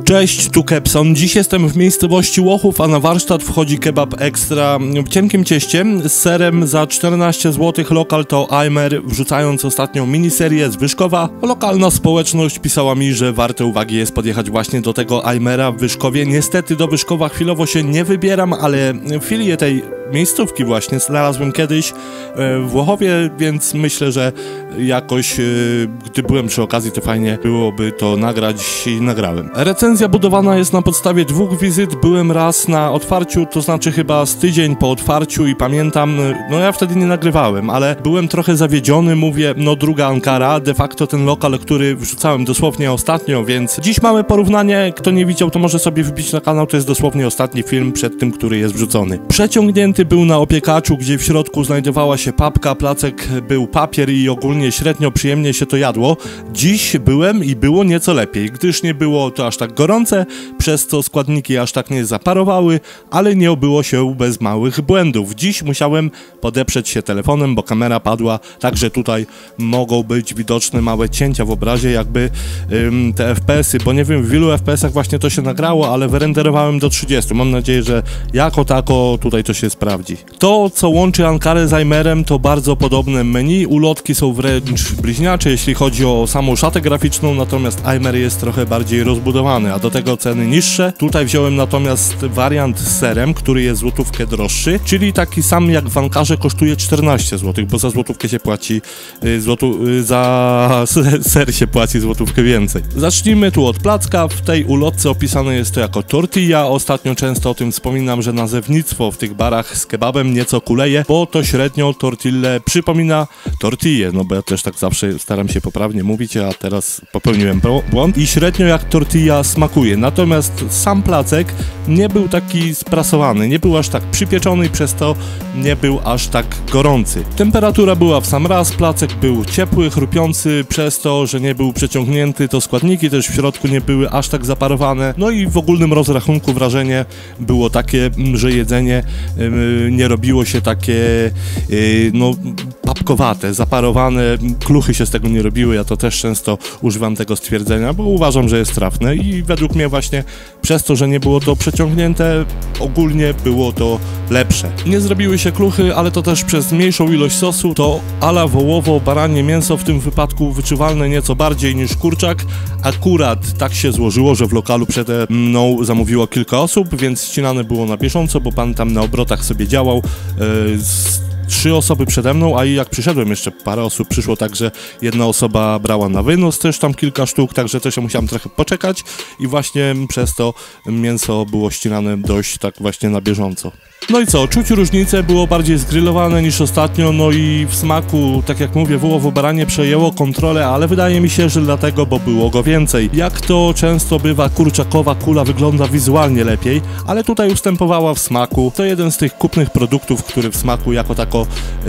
Cześć, tu Kepson. Dziś jestem w miejscowości Łochów, a na warsztat wchodzi kebab ekstra w cienkim cieście z serem za 14 zł. Lokal to Aimer, wrzucając ostatnią miniserię z Wyszkowa. Lokalna społeczność pisała mi, że warte uwagi jest podjechać właśnie do tego Aimera w Wyszkowie. Niestety do Wyszkowa chwilowo się nie wybieram, ale filię tej miejscówki właśnie znalazłem kiedyś w Łochowie, więc myślę, że jakoś, gdy byłem przy okazji, to fajnie byłoby to nagrać i nagrałem. Recenzja budowana jest na podstawie 2 wizyt. Byłem raz na otwarciu, to znaczy chyba z tydzień po otwarciu i pamiętam, no ja wtedy nie nagrywałem, ale byłem trochę zawiedziony, mówię, no druga Ankara, de facto ten lokal, który wrzucałem dosłownie ostatnio, więc dziś mamy porównanie. Kto nie widział, to może sobie wbić na kanał, to jest dosłownie ostatni film przed tym, który jest wrzucony. Przeciągnięty był na opiekaczu, gdzie w środku znajdowała się papka, placek był papier i ogólnie średnio przyjemnie się to jadło. Dziś byłem i było nieco lepiej, gdyż nie było to aż tak gorące, przez co składniki aż tak nie zaparowały, ale nie obyło się bez małych błędów. Dziś musiałem podeprzeć się telefonem, bo kamera padła, także tutaj mogą być widoczne małe cięcia w obrazie, jakby te FPS-y, bo nie wiem w ilu FPS-ach właśnie to się nagrało, ale wyrenderowałem do 30. Mam nadzieję, że jako tako tutaj to się sprawdzi. To, co łączy Ankarę z Aimerem, to bardzo podobne menu. Ulotki są wręcz bliźniacze, jeśli chodzi o samą szatę graficzną, natomiast Aimer jest trochę bardziej rozbudowany, a do tego ceny niższe. Tutaj wziąłem natomiast wariant z serem, który jest złotówkę droższy, czyli taki sam jak w Ankarze, kosztuje 14 zł, bo za złotówkę się płaci za ser się płaci złotówkę więcej. Zacznijmy tu od placka. W tej ulotce opisane jest to jako tortilla. Ostatnio często o tym wspominam, że nazewnictwo w tych barach z kebabem nieco kuleje, bo to średnio tortillę przypomina tortillę, no bo ja też tak zawsze staram się poprawnie mówić, a teraz popełniłem błąd i średnio jak tortilla smakuje. Natomiast sam placek nie był taki sprasowany, nie był aż tak przypieczony i przez to nie był aż tak gorący. Temperatura była w sam raz, placek był ciepły, chrupiący, przez to, że nie był przeciągnięty, to składniki też w środku nie były aż tak zaparowane, no i w ogólnym rozrachunku wrażenie było takie, że jedzenie nie robiło się takie no papkowate, zaparowane, kluchy się z tego nie robiły. Ja to też często używam tego stwierdzenia, bo uważam, że jest trafne i według mnie właśnie przez to, że nie było to przeciągnięte, ogólnie było to lepsze. Nie zrobiły się kluchy, ale to też przez mniejszą ilość sosu. To ala wołowo-baranie mięso w tym wypadku wyczuwalne nieco bardziej niż kurczak. Akurat tak się złożyło, że w lokalu przede mną zamówiło kilka osób, więc ścinane było na bieżąco, bo pan tam na obrotach sobie działał. 3 osoby przede mną, a i jak przyszedłem, jeszcze parę osób przyszło, także jedna osoba brała na wynos też tam kilka sztuk, także też ja musiałem trochę poczekać i właśnie przez to mięso było ścinane dość tak właśnie na bieżąco. No i co, czuć różnicę, było bardziej zgrillowane niż ostatnio, no i w smaku, tak jak mówię, wołowo-baranie przejęło kontrolę, ale wydaje mi się, że dlatego, bo było go więcej. Jak to często bywa, kurczakowa kula wygląda wizualnie lepiej, ale tutaj ustępowała w smaku. To jeden z tych kupnych produktów, który w smaku jako tako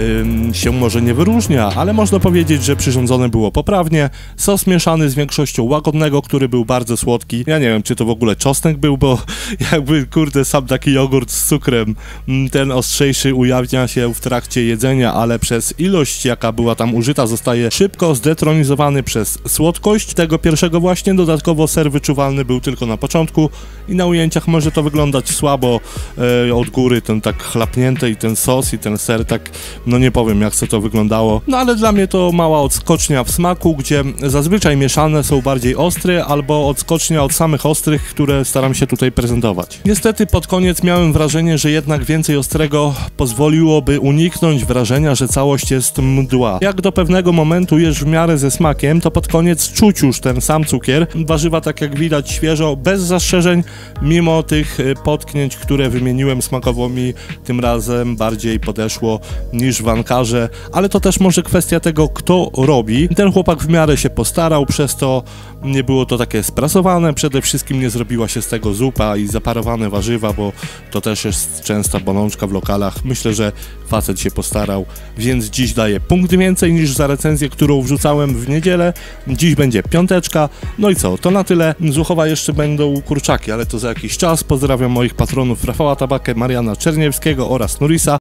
się może nie wyróżnia, ale można powiedzieć, że przyrządzone było poprawnie. Sos mieszany z większością łagodnego, który był bardzo słodki. Ja nie wiem, czy to w ogóle czosnek był, bo jakby, kurde, sam taki jogurt z cukrem, ten ostrzejszy ujawnia się w trakcie jedzenia, ale przez ilość, jaka była tam użyta, zostaje szybko zdetronizowany przez słodkość tego pierwszego właśnie. Dodatkowo ser wyczuwalny był tylko na początku i na ujęciach może to wyglądać słabo od góry, ten tak chlapnięty i ten sos i ten ser, tak no nie powiem jak to wyglądało, no ale dla mnie to mała odskocznia w smaku, gdzie zazwyczaj mieszane są bardziej ostre albo odskocznia od samych ostrych, które staram się tutaj prezentować. Niestety pod koniec miałem wrażenie, że jednak więcej ostrego pozwoliłoby uniknąć wrażenia, że całość jest mdła. Jak do pewnego momentu jesz w miarę ze smakiem, to pod koniec czuć już ten sam cukier. Warzywa, tak jak widać, świeżo, bez zastrzeżeń, mimo tych potknięć, które wymieniłem, smakowo mi tym razem bardziej podeszło niż w Ankarze, ale to też może kwestia tego, kto robi. Ten chłopak w miarę się postarał, przez to nie było to takie sprasowane, przede wszystkim nie zrobiła się z tego zupa i zaparowane warzywa, bo to też jest częsta bolączka w lokalach. Myślę, że facet się postarał, więc dziś daję punkt więcej niż za recenzję, którą wrzucałem w niedzielę. Dziś będzie 5. No i co, to na tyle. Z Łuchowa jeszcze będą kurczaki, ale to za jakiś czas. Pozdrawiam moich patronów Rafała Tabakę, Mariana Czerniewskiego oraz Nurisa.